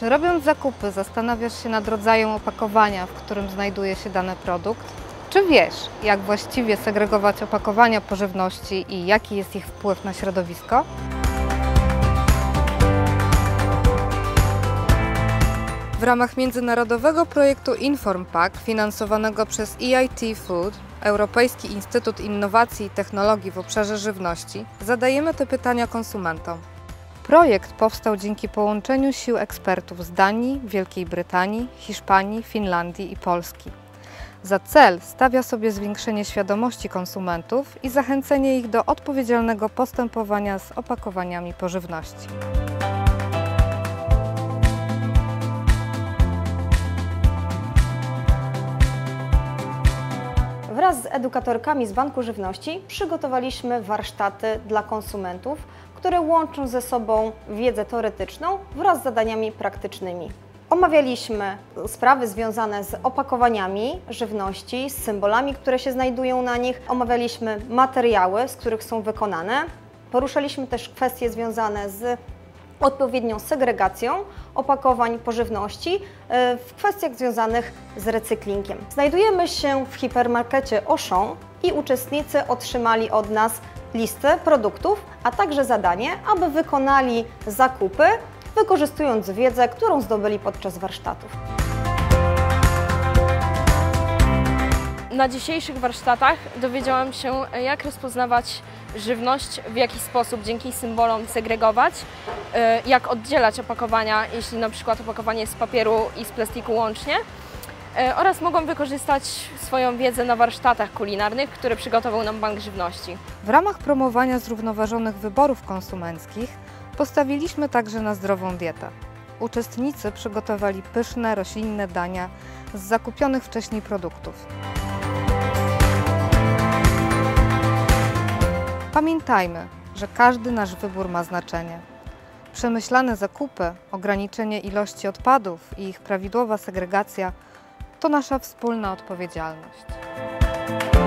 Czy robiąc zakupy zastanawiasz się nad rodzajem opakowania, w którym znajduje się dany produkt? Czy wiesz, jak właściwie segregować opakowania pożywności i jaki jest ich wpływ na środowisko? W ramach międzynarodowego projektu InformPack finansowanego przez EIT Food, Europejski Instytut Innowacji i Technologii w obszarze żywności, zadajemy te pytania konsumentom. Projekt powstał dzięki połączeniu sił ekspertów z Danii, Wielkiej Brytanii, Hiszpanii, Finlandii i Polski. Za cel stawia sobie zwiększenie świadomości konsumentów i zachęcenie ich do odpowiedzialnego postępowania z opakowaniami pożywności. Wraz z edukatorkami z Banku Żywności przygotowaliśmy warsztaty dla konsumentów, które łączą ze sobą wiedzę teoretyczną wraz z zadaniami praktycznymi. Omawialiśmy sprawy związane z opakowaniami żywności, z symbolami, które się znajdują na nich. Omawialiśmy materiały, z których są wykonane. Poruszaliśmy też kwestie związane z odpowiednią segregacją opakowań pożywności w kwestiach związanych z recyklingiem. Znajdujemy się w hipermarkecie Auchan i uczestnicy otrzymali od nas listę produktów, a także zadanie, aby wykonali zakupy, wykorzystując wiedzę, którą zdobyli podczas warsztatów. Na dzisiejszych warsztatach dowiedziałam się, jak rozpoznawać żywność, w jaki sposób dzięki symbolom segregować, jak oddzielać opakowania, jeśli na przykład opakowanie jest z papieru i z plastiku łącznie, oraz mogłam wykorzystać swoją wiedzę na warsztatach kulinarnych, które przygotował nam Bank Żywności. W ramach promowania zrównoważonych wyborów konsumenckich postawiliśmy także na zdrową dietę. Uczestnicy przygotowali pyszne, roślinne dania z zakupionych wcześniej produktów. Pamiętajmy, że każdy nasz wybór ma znaczenie. Przemyślane zakupy, ograniczenie ilości odpadów i ich prawidłowa segregacja to nasza wspólna odpowiedzialność.